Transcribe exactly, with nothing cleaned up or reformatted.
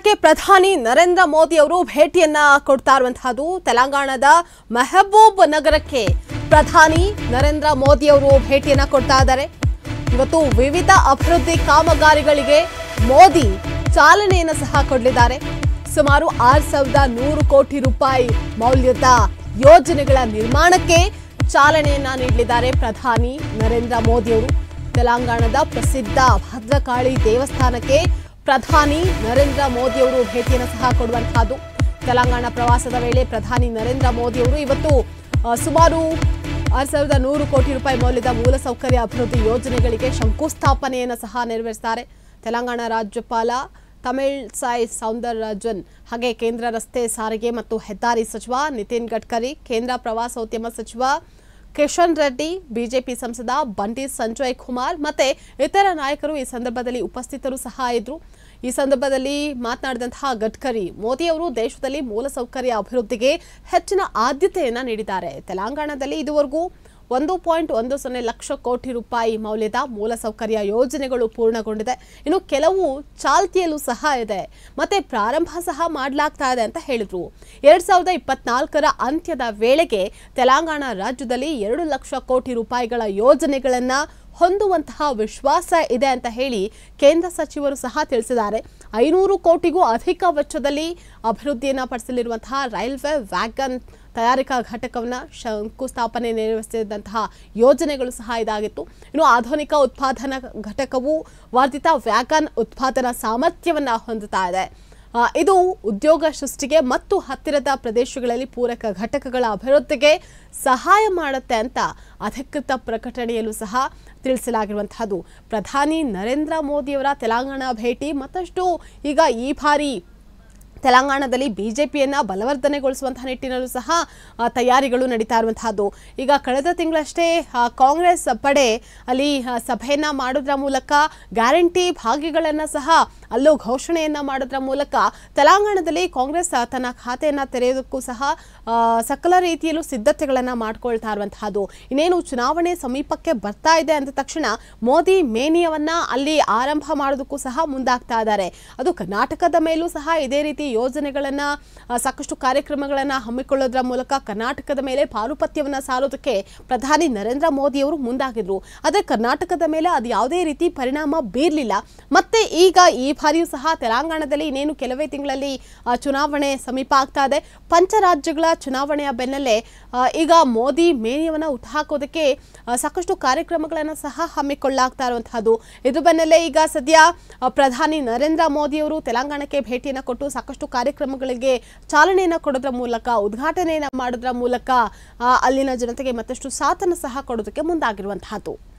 ತೆಲಂಗಾಣಕ್ಕೆ ಪ್ರಧಾನಿ ನರೇಂದ್ರ ಮೋದಿ ಅವರು ಭೇಟಿಯನ್ನ ಕೊಡ್ತಾ ಇರುವಂತಹದ್ದು ತೆಲಂಗಾಣದ ಮೆಹಬೂಬ್ ನಗರಕ್ಕೆ ಪ್ರಧಾನಿ ನರೇಂದ್ರ ಮೋದಿ ಅವರು ಭೇಟಿಯನ್ನ ಕೊಡ್ತಾ ಇದ್ದಾರೆ। ಇವತ್ತು ವಿವಿಧ ಅಭಿವೃದ್ಧಿ ಕಾಮಗಾರಿಗಳಿಗೆ ಮೋದಿ ಚಾಲನೆಯನ್ನು ಸಹ ಕೊಡಲಿದ್ದಾರೆ। ಸುಮಾರು ಆರು ಸಾವಿರದ ನೂರು ಕೋಟಿ ರೂಪಾಯಿ ಮೌಲ್ಯದ ಯೋಜನೆಗಳ ನಿರ್ಮಾಣಕ್ಕೆ ಚಾಲನೆಯನ್ನ ನೀಡಲಿದ್ದಾರೆ ಪ್ರಧಾನಿ ನರೇಂದ್ರ ಮೋದಿ ಅವರು। ತೆಲಂಗಾಣದ ಪ್ರಸಿದ್ಧ ಭದ್ರಕಾಳಿ ದೇವಸ್ಥಾನಕ್ಕೆ ಪ್ರಧಾನಿ ನರೇಂದ್ರ ಮೋದಿ ಅವರು ಭೇಟಿಯನ್ನು ಸಹ ಕೊಡುವಂತಹದ್ದು। ತೆಲಂಗಾಣ ಪ್ರವಾಸದ ವೇಳೆ ಪ್ರಧಾನಿ ನರೇಂದ್ರ ಮೋದಿ ಅವರು ಇವತ್ತು ಸುಮಾರು ಆರು ಸಾವಿರದ ನೂರು ಕೋಟಿ ರೂಪಾಯಿ ಮೌಲ್ಯದ ಮೂಲಸೌಕರ್ಯ ಅಭಿವೃದ್ಧಿ ಯೋಜನೆಗಳಿಗೆ ಶಂಕುಸ್ಥಾಪನೆಯನ್ನು ಸಹ ನೆರವೇರಿಸುತ್ತಾರೆ। ತೆಲಂಗಾಣ ರಾಜ್ಯಪಾಲ ತಮಿಳ್ಸೈ ಸೌಂದರರಾಜನ್ ಹಾಗೆ ಕೇಂದ್ರ ರಸ್ತೆ ಸಾರಿಗೆ ಮತ್ತು ಹೆದ್ದಾರಿ ಸಚಿವ ನಿತಿನ್ ಗಡ್ಕರಿ, ಕೇಂದ್ರ ಪ್ರವಾಸೋದ್ಯಮ ಸಚಿವ ಕಿಶನ್ ರೆಡ್ಡಿ, ಬಿಜೆಪಿ ಸಂಸದ ಬಂಟಿ ಸಂಜಯ್ ಕುಮಾರ್ ಮತ್ತೆ ಇತರ ನಾಯಕರು ಈ ಸಂದರ್ಭದಲ್ಲಿ ಉಪಸ್ಥಿತರು ಸಹ ಇದ್ರು। ಈ ಸಂದರ್ಭದಲ್ಲಿ ಮಾತನಾಡಿದಂತಹ ಗಡ್ಕರಿ, ಮೋದಿ ಅವರು ದೇಶದಲ್ಲಿ ಮೂಲಸೌಕರ್ಯ ಅಭಿವೃದ್ಧಿಗೆ ಹೆಚ್ಚಿನ ಆದ್ಯತೆಯನ್ನ ನೀಡಿದ್ದಾರೆ। ತೆಲಂಗಾಣದಲ್ಲಿ ಇದುವರೆಗೂ ಒಂದು ಪಾಯಿಂಟ್ ಒಂದು ಸೊನ್ನೆ ಲಕ್ಷ ಕೋಟಿ ರೂಪಾಯಿ ಮೌಲ್ಯದ ಮೂಲಸೌಕರ್ಯ ಯೋಜನೆಗಳು ಪೂರ್ಣಗೊಂಡಿದೆ, ಇನ್ನು ಕೆಲವು ಚಾಲ್ತಿಯಲ್ಲೂ ಸಹ ಇದೆ ಮತ್ತೆ ಪ್ರಾರಂಭ ಸಹ ಮಾಡಲಾಗ್ತಾ ಇದೆ ಅಂತ ಹೇಳಿದ್ರು। ಎರಡ್ ಸಾವಿರದ ಇಪ್ಪತ್ನಾಲ್ಕರ ಅಂತ್ಯದ ವೇಳೆಗೆ ತೆಲಂಗಾಣ ರಾಜ್ಯದಲ್ಲಿ ಎರಡು ಲಕ್ಷ ಕೋಟಿ ರೂಪಾಯಿಗಳ ಯೋಜನೆಗಳನ್ನ ಹೊಂದುವಂತಹ ವಿಶ್ವಾಸ ಇದೆ ಅಂತ ಹೇಳಿ ಕೇಂದ್ರ ಸಚಿವರು ಸಹ ತಿಳಿಸಿದ್ದಾರೆ। ಐನೂರು ಕೋಟಿಗೂ ಅಧಿಕ ವೆಚ್ಚದಲ್ಲಿ ಅಭಿವೃದ್ಧಿಯನ್ನ ಪಡಿಸಲಿರುವಂತಹ ರೈಲ್ವೆ ವ್ಯಾಗನ್ ತಯಾರಿಕಾ ಘಟಕವನ್ನ ಶಂಕುಸ್ಥಾಪನೆ ನೆರವೇರಿಸಿದಂತಹ ಯೋಜನೆಗಳು ಸಹ ಇದಾಗಿತ್ತು। ಇನ್ನು ಆಧುನಿಕ ಉತ್ಪಾದನಾ ಘಟಕವು ವರ್ಧಿತ ವ್ಯಾಗನ್ ಉತ್ಪಾದನಾ ಸಾಮರ್ಥ್ಯವನ್ನ ಹೊಂದುತ್ತಾ ಇದೆ। ಇದು ಉದ್ಯೋಗ ಸೃಷ್ಟಿಗೆ ಮತ್ತು ಹತ್ತಿರದ ಪ್ರದೇಶಗಳಲ್ಲಿ ಪೂರಕ ಘಟಕಗಳ ಅಭಿವೃದ್ಧಿಗೆ ಸಹಾಯ ಮಾಡುತ್ತೆ ಅಂತ ಅಧಿಕೃತ ಪ್ರಕಟಣೆಯಲ್ಲೂ ಸಹ ತಿಳಿಸಲಾಗಿರುವಂತಹದ್ದು। ಪ್ರಧಾನಿ ನರೇಂದ್ರ ಮೋದಿಯವರ ತೆಲಂಗಾಣ ಭೇಟಿ ಮತ್ತಷ್ಟು ಈಗ ಈ ಬಾರಿ ತೆಲಂಗಾಣದಲ್ಲಿ ಬಿಜೆಪಿಯನ್ನ ಬಲವರ್ಧನೆಗೊಳಿಸುವಂತಹ ನಿಟ್ಟಿನಲ್ಲೂ ಸಹ ತಯಾರಿಗಳು ನಡೀತಾ ಇರುವಂತಹದ್ದು। ಈಗ ಕಳೆದ ತಿಂಗಳಷ್ಟೇ ಕಾಂಗ್ರೆಸ್ ಪಡೆ ಅಲ್ಲಿ ಸಭೆಯನ್ನ ಮಾಡೋದ್ರ ಮೂಲಕ ಗ್ಯಾರಂಟಿ ಭಾಗಿಗಳನ್ನ ಸಹ ಅಲ್ಲೂ ಘೋಷಣೆಯನ್ನ ಮಾಡೋದ್ರ ಮೂಲಕ ತೆಲಂಗಾಣದಲ್ಲಿ ಕಾಂಗ್ರೆಸ್ ತನ್ನ ಖಾತೆಯನ್ನ ತೆರೆಯೋದಕ್ಕೂ ಸಹ ಸಕಲ ರೀತಿಯಲ್ಲೂ ಸಿದ್ಧತೆಗಳನ್ನ ಮಾಡ್ಕೊಳ್ತಾ ಇರುವಂತಹದ್ದು। ಇನ್ನೇನು ಚುನಾವಣೆ ಸಮೀಪಕ್ಕೆ ಬರ್ತಾ ಇದೆ ಅಂದ ತಕ್ಷಣ ಮೋದಿ ಮೇನಿಯವನ್ನ ಅಲ್ಲಿ ಆರಂಭ ಮಾಡೋದಕ್ಕೂ ಸಹ ಮುಂದಾಗ್ತಾ ಇದ್ದಾರೆ। ಅದು ಕರ್ನಾಟಕದ ಮೇಲೂ ಸಹ ಇದೇ ರೀತಿ ಯೋಜನೆಗಳನ್ನ ಸಾಕಷ್ಟು ಕಾರ್ಯಕ್ರಮಗಳನ್ನ ಹಮ್ಮಿಕೊಳ್ಳೋದ್ರ ಮೂಲಕ ಕರ್ನಾಟಕದ ಮೇಲೆ ಪಾರುಪತ್ಯವನ್ನ ಸಾರೋದಕ್ಕೆ ಪ್ರಧಾನಿ ನರೇಂದ್ರ ಮೋದಿ ಅವರು ಮುಂದಾಗಿದ್ರು। ಆದರೆ ಕರ್ನಾಟಕದ ಮೇಲೆ ಅದು ಯಾವುದೇ ರೀತಿ ಪರಿಣಾಮ ಬೀರಲಿಲ್ಲ। ಮತ್ತೆ ಈಗ ಈ ಬಾರಿಯೂ ಸಹ ತೆಲಂಗಾಣದಲ್ಲಿ ಇನ್ನೇನು ಕೆಲವೇ ತಿಂಗಳಲ್ಲಿ ಚುನಾವಣೆ ಸಮೀಪ ಆಗ್ತಾ ಇದೆ। ಪಂಚರಾಜ್ಯಗಳ ಚುನಾವಣೆಯ ಬೆನ್ನಲ್ಲೇ ಈಗ ಮೋದಿ ಮೇನಿಯವನ್ನ ಹುಟ್ಟುಹಾಕೋದಕ್ಕೆ ಸಾಕಷ್ಟು ಕಾರ್ಯಕ್ರಮಗಳನ್ನ ಸಹ ಹಮ್ಮಿಕೊಳ್ಳಲಾಗ್ತಾ ಇರುವಂತಹದ್ದು। ಇದು ಬೆನ್ನಲ್ಲೇ ಈಗ ಸದ್ಯ ಪ್ರಧಾನಿ ನರೇಂದ್ರ ಮೋದಿ ಅವರು ತೆಲಂಗಾಣಕ್ಕೆ ಭೇಟಿಯನ್ನು ಕೊಟ್ಟು ಸಾಕಷ್ಟು ಕಾರ್ಯಕ್ರಮಗಳಿಗೆ ಚಾಲನೆಯನ್ನು ಕೊಡೋದ್ರ ಮೂಲಕ ಉದ್ಘಾಟನೆಯನ್ನ ಮಾಡೋದ್ರ ಮೂಲಕ ಅಲ್ಲಿನ ಜನತೆಗೆ ಮತ್ತಷ್ಟು ಸಾಥನ್ನು ಸಹ ಕೊಡೋದಕ್ಕೆ ಮುಂದಾಗಿರುವಂತಹದ್ದು।